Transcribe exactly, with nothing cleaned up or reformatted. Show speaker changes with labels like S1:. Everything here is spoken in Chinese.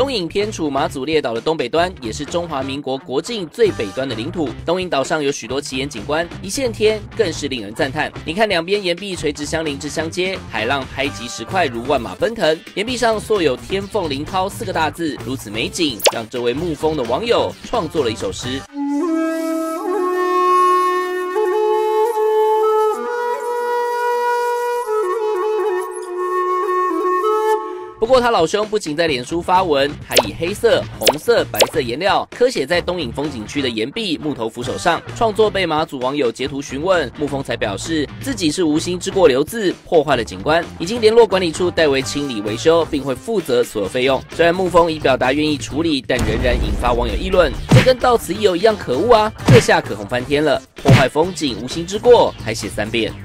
S1: 东引偏处马祖列岛的东北端，也是中华民国国境最北端的领土。东引岛上有许多奇岩景观，一线天更是令人赞叹。你看两边岩壁垂直相邻至相接，海浪拍击石块如万马奔腾，岩壁上塑有“天凤林涛”四个大字，如此美景，让这位沐风的网友创作了一首诗。 不过他老兄不仅在脸书发文，还以黑色、红色、白色颜料刻写在东引风景区的岩壁、木头扶手上，创作被马祖网友截图询问，沐风才表示自己是无心之过留字，破坏了景观，已经联络管理处代为清理维修，并会负责所有费用。虽然沐风已表达愿意处理，但仍然引发网友议论，这跟到此一游一样可恶啊！这下可红翻天了，破坏风景无心之过，还写三遍。